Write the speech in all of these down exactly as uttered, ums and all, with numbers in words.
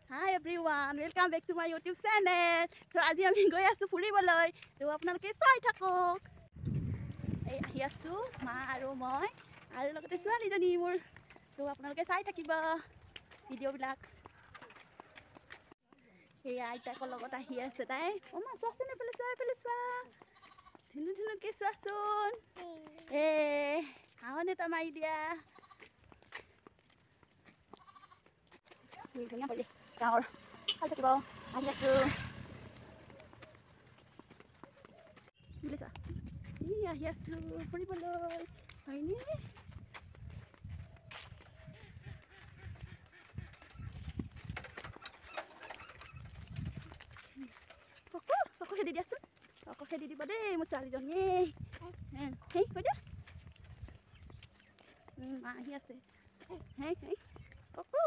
Hi everyone, welcome back to my YouTube channel. So আজি আমি গৈ আছো ফুৰিবলৈ। তো আপোনালোকে চাই থাকক। এই আহি আছো মা আৰু মই আৰু লগতে ছোৱালীজনী মোৰ। তো আপোনালোকে চাই থাকিব ভিডিঅ'বিলাক। এই আইতাকৰ লগত আহি আছে তাই। অ মা চোৱাচোন এফালে চোৱা এফালে চোৱা। ধুনু ধুনুকে চোৱাচোন। এ হাঁহনে এটা মাৰি দিয়া। ধুনীয়া কৰি গাঁৱৰ চাই থাকিব আহি আছো। বুলিছা ই আহি আছো ফুৰিবলৈ হয়নে? ককো ককো খেদি দিয়াচোন। ককো খেদি দিব দেই মোৰ ছোৱালীজনীয়ে। হেই কৈ দিয়া। মা আহি আছে। হেই হেই ককো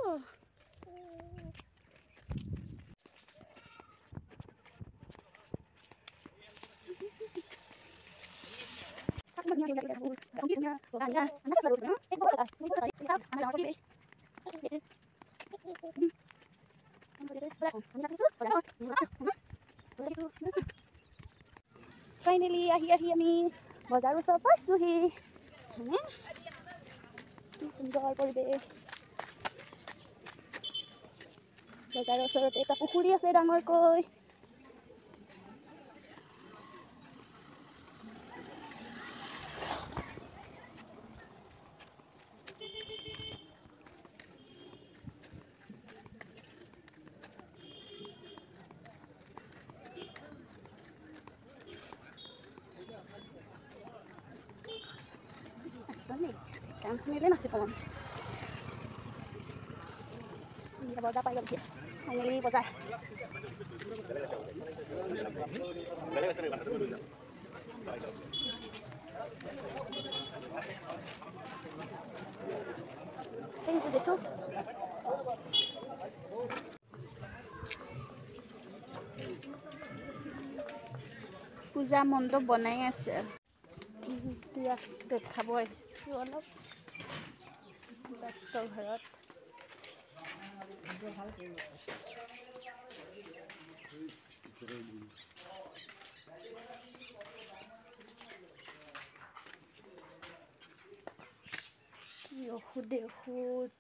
ফাইনেলি আহি আহি আমি বজাৰ ওচৰ পাইছোহি। সুন্দৰ পৰিৱেশ। বজাৰৰ ওচৰতে এটা পুখুৰী আছে ডাঙৰকৈ। Kan ini nasi pohon. Ini bozar pakai lagi. Ini bozar. Ini begitu. Puja mondop bonai ase. Dia দেখাব আহিছোঁ অলপ ডাক্তৰ ঘৰত। কি ঔষধ ঔষধ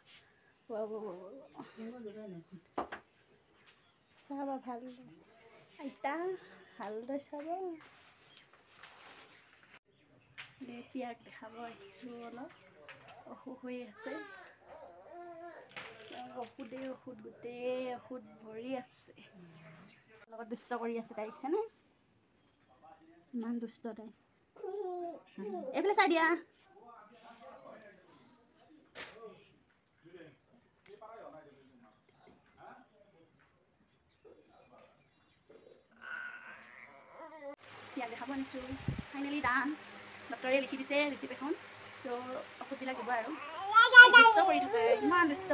চাব ভাল আইতা ভালদৰে চাব। পিয়াক দেখাব আহিছোঁ অলপ অসুখ হৈ আছে। ঔষধে ঔষধ গোটেই ঔষধ ভৰি আছে। লগত দুষ্ট কৰি আছে তাই দেখিছেনে? ইমান দুষ্ট তাই। এইফালে চাই দিয়া। পিয়াক দেখাব আনিছোঁ। ফাইনেলি দাম ডক্টৰে লিখি দিছে ৰিচিপ্ট এখন। চ' ঔষধবিলাক দিব আৰু দুষ্ট কৰি থাকে ইমান দুষ্ট।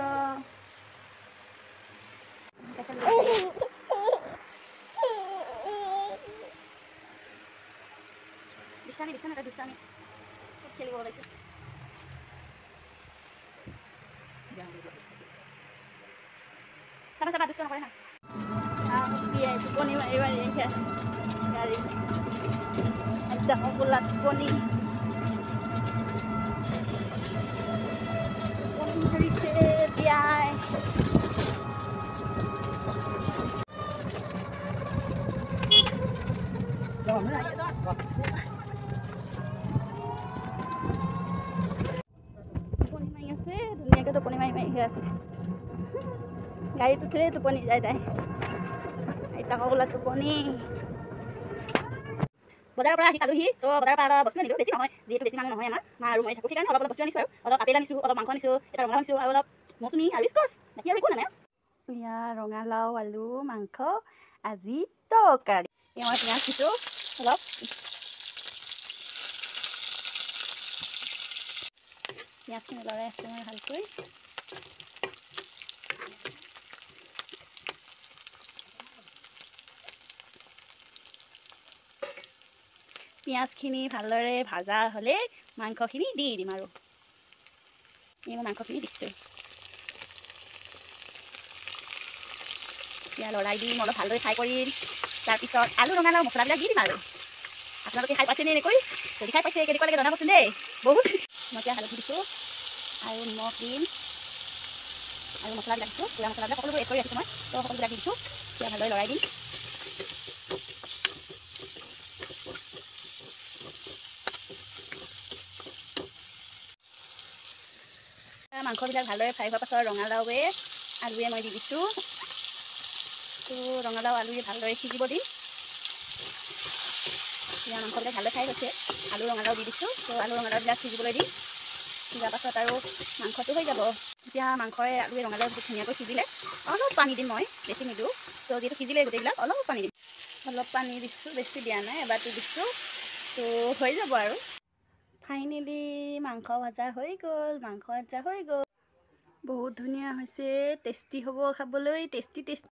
বিছানি বিছানি এটা দুষ্টামি খুব খেলিব ওলাইছে। চাবা চাবা দুষ্ট নকৰে হা। বিয়াই টোপনি মাৰি মাৰি আহি আছে গাড়ী একদম অকলা টোপনি টোপনি ধৰিছে বিয়াই। টোপনি মাৰি আছে ধুনীয়াকৈ টোপনি মাৰি মাৰি আহি আছে। গাড়ীত উঠিলে টোপনি যায় তাই। আইতাক অকলা টোপনি। বজাৰৰ পৰা আহি পালোহি। চ' বজাৰৰ পৰা বস্তু আনিলোঁ বেছি নহয় যিহেতু বেছি মানুহ নহয় আমাৰ মা আৰু মই থাকোঁ সেইকাৰণে অলপ অলপ বস্তু আনিছোঁ আৰু অলপ আপেল আনিছোঁ অলপ মাংস আনিছোঁ এটা ৰঙালাও আনিছোঁ আৰু অলপ মৌচুমী আৰু স্কচ বাকী আৰু একো নাই। এয়া ৰঙালাও আলু মাংস আজি তৰকাৰী। এয়া মই পিঁয়াজ দিছোঁ অলপ। পিঁয়াজখিনি লৰাই আছোঁ মই ভালকৈ। পিঁয়াজখিনি ভালদৰে ভাজা হ'লে মাংসখিনি দি দিম আৰু এই মই মাংসখিনি দিছোঁ। এতিয়া লৰাই দিম, অলপ ভালদৰে ফ্ৰাই কৰিম। তাৰপিছত আলু ৰঙালাও মছলাবিলাক দি দিম আৰু আপোনালোকে খাই পাইছেনে এনেকৈ? যদি খাই পাইছে কেনেকুৱা লাগে জনাবচোন দেই। বহুত মই এতিয়া হালধি দিছোঁ আৰু নিমখ দিম আৰু মছলাবিলাক দিছোঁ, পুৰা মছলাবিলাক সকলোবোৰ এড কৰি ৰাখিছোঁ মই, তো সকলোবিলাক দি দিছোঁ। এতিয়া ভালদৰে লৰাই দিম। মাংসবিলাক ভালদৰে ফ্ৰাই হোৱাৰ পাছত ৰঙালাওৱে আলুৱে মই দি দিছোঁ। তো ৰঙালাও আলুৱে ভালদৰে সিজিব দিম। এতিয়া মাংসবিলাক ভালদৰে ফ্ৰাই হৈছে, আলু ৰঙালাও দি দিছোঁ। তো আলু ৰঙালাওবিলাক সিজিবলৈ দিম। সিজাৰ পাছত আৰু মাংসটো হৈ যাব। এতিয়া মাংসৰে আলুৱে ৰঙালাও ধুনীয়াকৈ সিজিলে অলপ পানী দিম, মই বেছি নিদিওঁ। চ' যিহেতু সিজিলে গোটেইবিলাক অলপ পানী দিম, অলপ পানী দিছোঁ, বেছি দিয়া নাই, এবাৰটো দিছোঁ। তো হৈ যাব আৰু ফাইনেলি মাংস ভজা হৈ গ'ল, মাংস আঞ্জা হৈ গ'ল। বহুত ধুনীয়া হৈছে, টেষ্টি হ'ব খাবলৈ, টেষ্টি টেষ্টি।